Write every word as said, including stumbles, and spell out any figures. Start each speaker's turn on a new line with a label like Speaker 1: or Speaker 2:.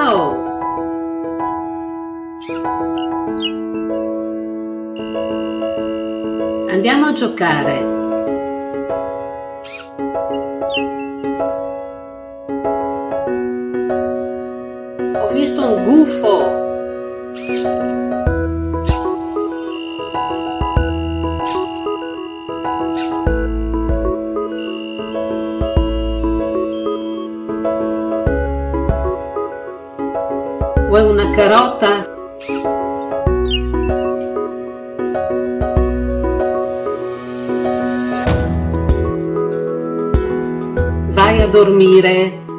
Speaker 1: Ciao! Andiamo a giocare. Ho visto un gufo. Vuoi una carota? Vai a dormire.